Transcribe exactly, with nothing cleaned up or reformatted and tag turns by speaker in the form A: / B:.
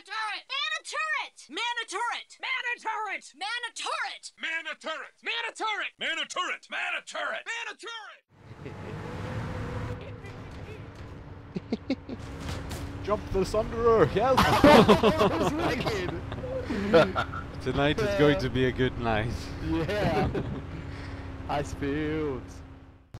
A: turret! Man a turret! Man a turret! Man a turret! Man a turret!
B: Man a turret! Man a turret! Man a turret! Man a turret! Man a turret!
C: Jump the Sunderer! Yes! That was wicked!
D: Tonight is going to be a good night.
C: Yeah! Ice fields!